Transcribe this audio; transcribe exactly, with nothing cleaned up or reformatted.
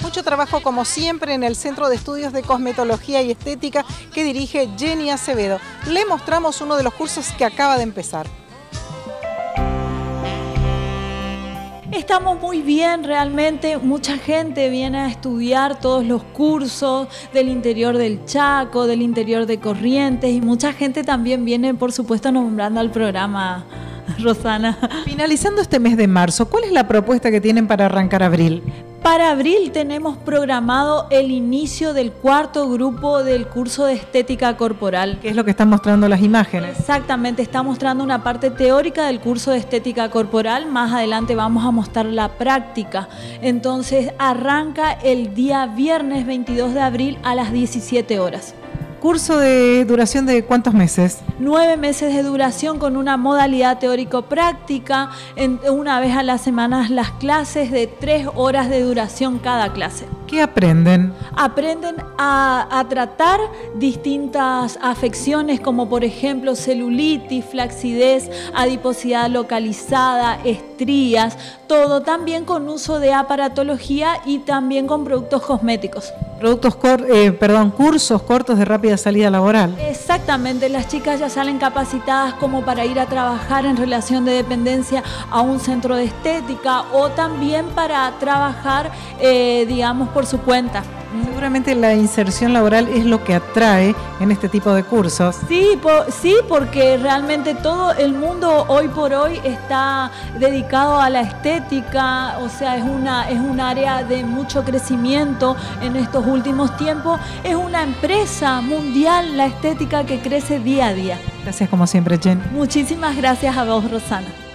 Mucho trabajo como siempre en el Centro de Estudios de Cosmetología y Estética que dirige Jenny Acevedo. Le mostramos uno de los cursos que acaba de empezar. Estamos muy bien, realmente mucha gente viene a estudiar todos los cursos del interior del Chaco, del interior de Corrientes, y mucha gente también viene, por supuesto, nombrando al programa, Rosana. Finalizando este mes de marzo, ¿cuál es la propuesta que tienen para arrancar abril? Para abril tenemos programado el inicio del cuarto grupo del curso de estética corporal. ¿Qué es lo que están mostrando las imágenes? Exactamente, está mostrando una parte teórica del curso de estética corporal. Más adelante vamos a mostrar la práctica. Entonces arranca el día viernes veintidós de abril a las diecisiete horas. ¿Curso de duración de cuántos meses? Nueve meses de duración con una modalidad teórico-práctica, en una vez a la semana las clases de tres horas de duración cada clase. ¿Qué aprenden? Aprenden a, a tratar distintas afecciones como por ejemplo celulitis, flacidez, adiposidad localizada, estrías, todo también con uso de aparatología y también con productos cosméticos. Productos cor eh, perdón, cursos cortos de rápida salida laboral. Exactamente, las chicas ya salen capacitadas como para ir a trabajar en relación de dependencia a un centro de estética o también para trabajar, eh, digamos, por su cuenta. Seguramente la inserción laboral es lo que atrae en este tipo de cursos. Sí, po, sí, porque realmente todo el mundo hoy por hoy está dedicado a la estética, o sea, es una es un área de mucho crecimiento en estos últimos tiempos. Es una empresa mundial la estética que crece día a día. Gracias como siempre, Jen. Muchísimas gracias a vos, Rosana.